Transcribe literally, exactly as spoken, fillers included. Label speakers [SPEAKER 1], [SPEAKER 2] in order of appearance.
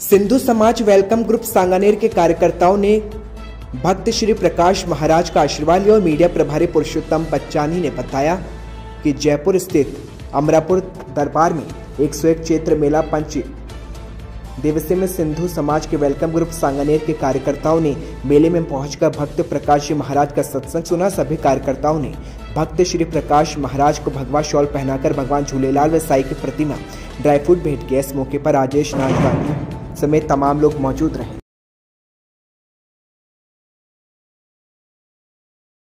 [SPEAKER 1] सिंधु समाज welcome group Sanganer के कार्यकर्ताओं ने भक्त श्री प्रकाश महाराज का आशीर्वाद लिया और मीडिया प्रभारी पुरुषोत्तम बच्चानी ने बताया कि जयपुर स्थित अमरापुर दरबार में एक सौ एक चैत्र मेला पंच दिवसीय में सिंधु समाज के वेलकम ग्रुप सांगानेर के कार्यकर्ताओं ने मेले में पहुंचकर भक्त प्रकाश जी महाराज का सत्संग सुना। सभी कार्यकर्ताओं ने भक्त श्री प्रकाश महाराज को भगवा शॉल पहनाकर भगवान झूलेलाल व साई की प्रतिमा ड्राई फ्रूट भेंट किया। इस मौके पर राजेश नाथ गांधी समेत तमाम लोग मौजूद रहे।